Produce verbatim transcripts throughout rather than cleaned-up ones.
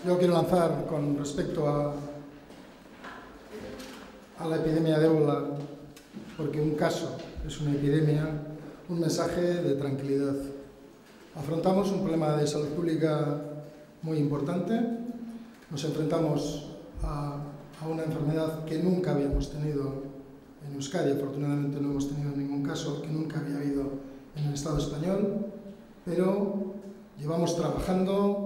Yo quiero lanzar con respecto a, a la epidemia de ébola, porque un caso es una epidemia, un mensaje de tranquilidad. Afrontamos un problema de salud pública muy importante, nos enfrentamos a, a una enfermedad que nunca habíamos tenido en Euskadi, afortunadamente no hemos tenido ningún caso que nunca había habido en el Estado español, pero llevamos trabajando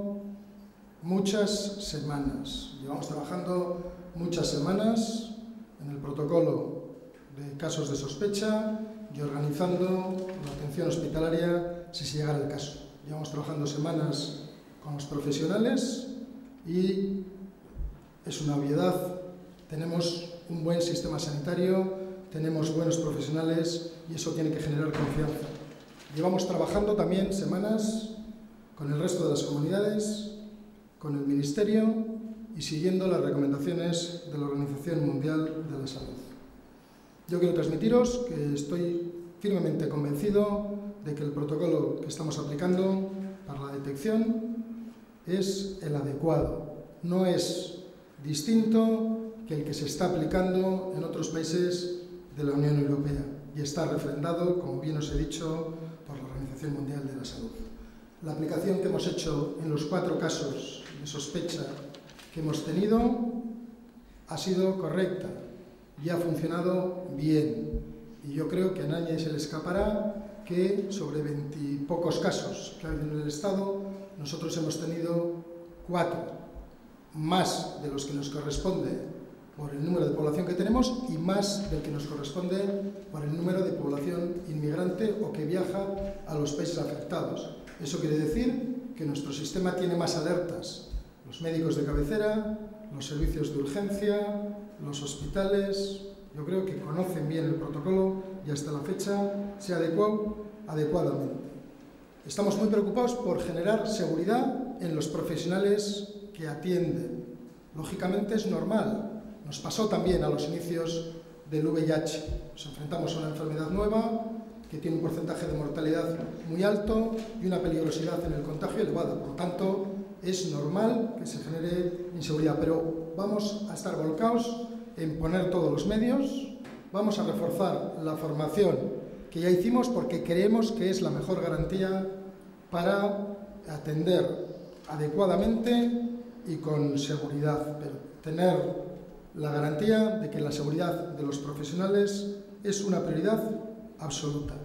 muchas semanas, llevamos trabajando muchas semanas en el protocolo de casos de sospecha y organizando la atención hospitalaria si se llegara el caso. Llevamos trabajando semanas con los profesionales y es una obviedad, tenemos un buen sistema sanitario, tenemos buenos profesionales y eso tiene que generar confianza. Llevamos trabajando también semanas con el resto de las comunidades, con el Ministerio y siguiendo las recomendaciones de la Organización Mundial de la Salud. Yo quiero transmitiros que estoy firmemente convencido de que el protocolo que estamos aplicando para la detección es el adecuado, no es distinto que el que se está aplicando en otros países de la Unión Europea y está refrendado, como bien os he dicho, por la Organización Mundial de la Salud. La aplicación que hemos hecho en los cuatro casos de sospecha que hemos tenido ha sido correcta y ha funcionado bien. Y yo creo que a nadie se le escapará que sobre veintipocos casos que ha habido en el Estado, nosotros hemos tenido cuatro, más de los que nos corresponde por el número de población que tenemos y más del que nos corresponde por el número de población inmigrante o que viaja a los países afectados. Eso quiere decir que nuestro sistema tiene más alertas. Los médicos de cabecera, los servicios de urgencia, los hospitales, yo creo que conocen bien el protocolo y hasta la fecha se ha adecuado adecuadamente. Estamos muy preocupados por generar seguridad en los profesionales que atienden. Lógicamente es normal. Nos pasó también a los inicios del V I H. Nos enfrentamos a una enfermedad nueva que tiene un porcentaje de mortalidad muy alto y una peligrosidad en el contagio elevada. Por tanto, es normal que se genere inseguridad, pero vamos a estar volcados en poner todos los medios, vamos a reforzar la formación que ya hicimos porque creemos que es la mejor garantía para atender adecuadamente y con seguridad, pero tener la garantía de que la seguridad de los profesionales es una prioridad absoluta.